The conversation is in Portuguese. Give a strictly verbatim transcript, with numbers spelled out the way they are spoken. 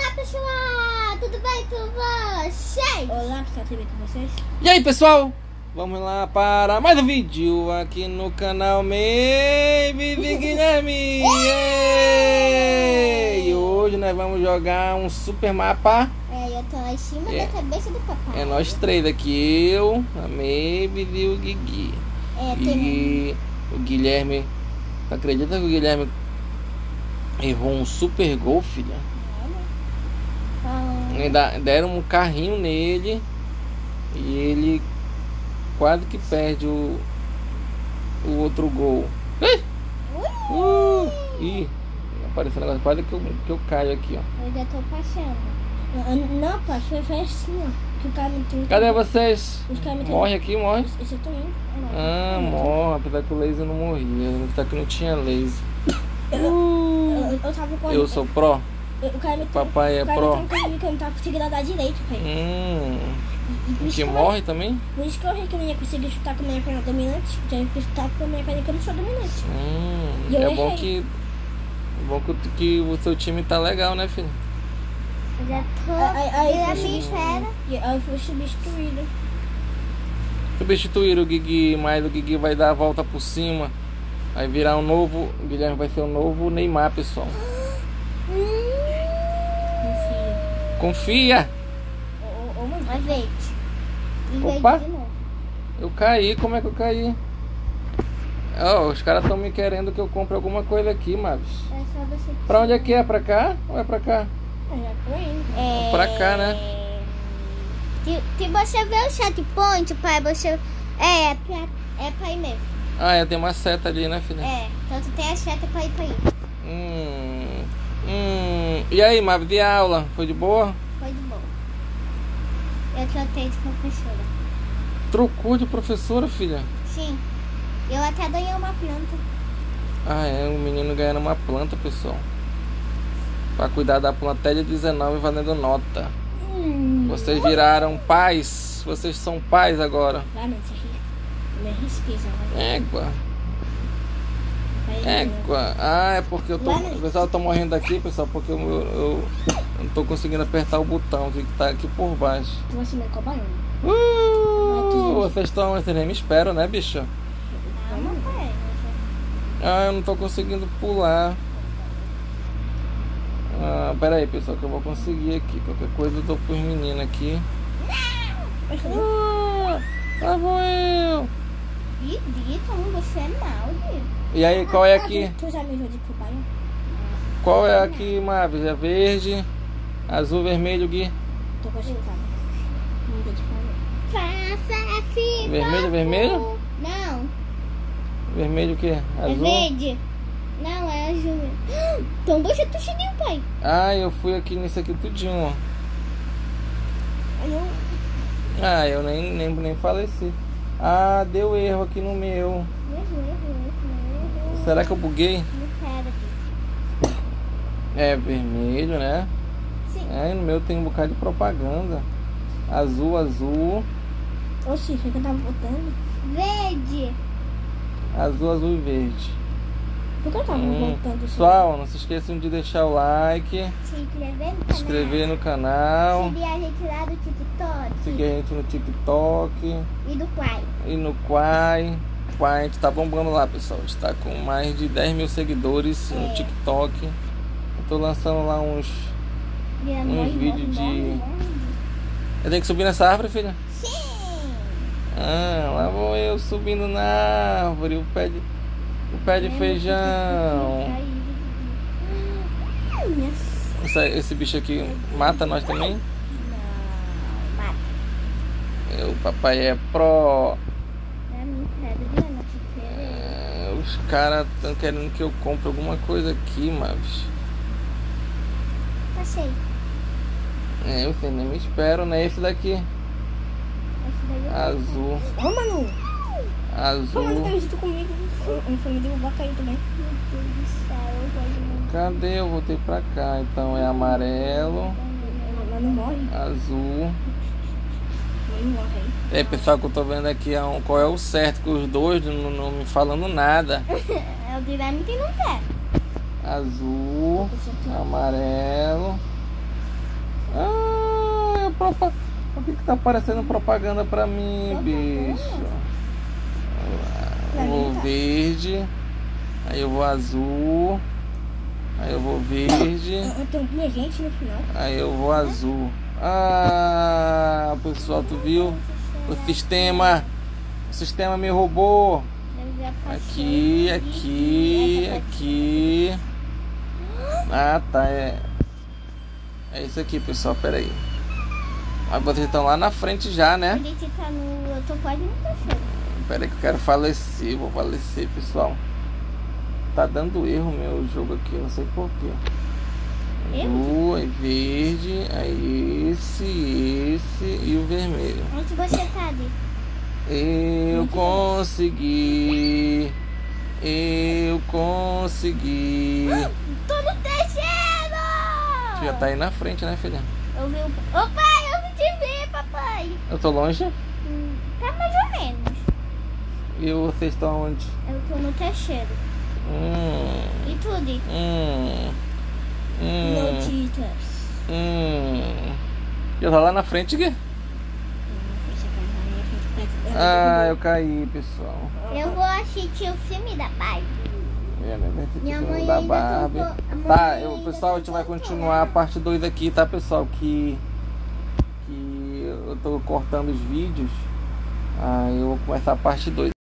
Olá pessoal, tudo bem com vocês? Olá pessoal, tudo bem com vocês? E aí pessoal, vamos lá para mais um vídeo aqui no canal Maybe Guilherme. E hoje nós vamos jogar um super mapa. É, eu tô lá em cima É. da cabeça do papai. É nós três aqui, eu, a Maybe e o Guigui. É, tem... E o Guilherme, acredita que o Guilherme errou um super gol, filha? Ah, Ainda deram um carrinho nele e ele quase que perde o, o outro gol. Ih! Uh! Ih, apareceu um negócio, quase que eu, que eu caio aqui, ó. eu já tô passando. Não, não pai, foi, foi assim, ó. Que o cara me tem. Cadê vocês? Os caras me tem- Morre aqui, morre. Esse eu tô indo. Ah, morre, apesar que o laser não morria, apesar que não tinha laser. Eu, Uh! eu, eu tava com Eu sou pró? eu, o cara me tem. Papai é o cara pró? me tem um carrinho que eu não tava conseguindo andar direito, pai. Hum, E, e por, isso que que eu, morre também? por isso que eu vi que eu não ia conseguir chutar com a minha perna dominante. Já ia chutar com a minha perna que eu não sou dominante. Hum, E eu é bom errei. que, é bom que, que o seu time tá legal, né, filho? Eu já tô... Aí- aí e a foi minha espera. E aí eu fui substituído. Substituir o Guigui, mas o Guigui vai dar a volta por cima. Vai virar um novo. O Guilherme vai ser um novo Neymar, pessoal. Confia. Confia! Ô, ô, ô, mano. Mas verde. E Opa. verde de novo. Eu caí, como é que eu caí? Ó, os caras estão me querendo que eu compre alguma coisa aqui, Mavis. É só você... Pra onde é que é? Pra cá ou é pra cá? Eu já tô indo. É... Pra cá, né? Se, se você ver o chat point, pai, você... É, é pra, é pra ir mesmo. Ah, é, tem uma seta ali, né, filha? É, então tu tem a seta pra ir pra ir. Hum, hum. E aí, Mavis, e a aula? Foi de boa? Foi de boa. Eu troquei de professora. Trocou de professora, filha? Sim. Eu até ganhei uma planta. Ah, é, o menino ganhando uma planta, pessoal. Pra cuidar da planta até dia dezenove valendo nota. Hum. Vocês viraram pais. Vocês são pais agora. Vai, mano, você ri. Eu me arrisquei já, vai. Égua, Vai, égua. Ah, é porque eu tô. Vai, O pessoal tá morrendo aqui, pessoal, porque eu, eu, eu não tô conseguindo apertar o botão que tá aqui por baixo. Você me cobrando. Uh, vocês estão. Vocês nem me esperam, né, bicho? Não, pai. Ah, eu não tô conseguindo pular. Ah, pera aí, pessoal, que eu vou conseguir aqui. Qualquer coisa eu dou pros meninos aqui. Ah, lá vou eu. Ih, Dito, você é mal, Dito. E aí, qual é aqui? Tu já me viu de cobaia? Qual é aqui, Mavis? É verde, azul, vermelho, Gui? Tô gostando. Não vou te falar. Faça assim. Vermelho, vermelho? Não, Vermelho o quê? é Azul? verde. Não, é azul. Então você tu seguiu, pai. Ah, eu fui aqui nisso aqui tudinho, ó. Aí eu... Ah, eu nem, nem, nem faleci. Ah, deu erro aqui no meu. Errou, errou, errou, errou. Será que eu buguei? Não quero aqui. É vermelho, né? Sim. É, no meu tem um bocado de propaganda. Azul, azul. Oxi, foi que eu tava botando. Verde. Azul, azul e verde. Por que eu tava Hum. botando isso? Pessoal, não se esqueçam de deixar o like, Se inscrever no se canal. inscrever no canal, Seguir a gente lá do TikTok. seguir a gente no TikTok E do Quai. e no Quai. Quai, a gente tá bombando lá, pessoal. A gente tá com mais de dez mil seguidores no É. TikTok. Eu tô lançando lá uns. Vira Uns morre, vídeos morre, de- morre, morre. Eu tenho que subir nessa árvore, filha? Sim. Ah, lá vou eu subindo na árvore. O pé de, o pé de feijão. Ai, minha... Essa- esse bicho aqui mata nós também? Não, mata. O papai é pró. É minha pedra, não te quero. É, os caras estão querendo que eu compre alguma coisa aqui, Mavis. Passei. É, eu sei, nem me espero, né? Esse daqui. Esse daí eu Azul. Ô, Manu. Ô, Manu, Azul. tem junto comigo. Eu fui me derrubar, cair também. Meu Deus do céu, eu vou de Cadê? Eu voltei pra cá. Então é amarelo, Mas não morre. azul. Mas não morre aí. É, pessoal, que eu tô vendo aqui é um- qual é o certo, que os dois não, não me falando nada. É o dinâmico e não quer. Azul, amarelo. tá aparecendo propaganda pra mim, bicho? Eu vou verde, aí eu vou azul, aí eu vou verde, Tem um gente no final. aí eu vou azul. Ah, pessoal, tu viu? O sistema, o sistema me roubou. Eu já passei. Aqui, aqui, aqui. Ah, tá. É, é isso aqui, pessoal. Pera aí. Mas vocês estão lá na frente já, A né? gente tá no. Eu tô quase no terceiro. Pera aí que eu quero falecer. Vou falecer, pessoal. Tá dando erro meu jogo aqui. Não sei porquê. Azul, aí verde. Aí esse, esse e o vermelho. Onde você tá ali? Eu consegui. Eu consegui. Tô no terceiro! Tu já tá aí na frente, né, filha? Eu vi o. Ô pai, eu vi te ver, papai. Eu tô longe? Hum, tá mais ou menos. E vocês estão onde? Eu tô no terceiro. Hum. E tudo? Hum. Hum. Notícias. Hum. Já tá lá na frente, Gui? Ah, eu caí, pessoal. Eu vou assistir o filme da Barbie. É, né? Vai assistir Minha o filme mãe da ainda Barbie. contou- a mãe Tá, ainda eu, pessoal, a gente vai contou continuar a parte dois aqui, tá, pessoal? Que, que eu tô cortando os vídeos. Aí eu vou começar a parte dois.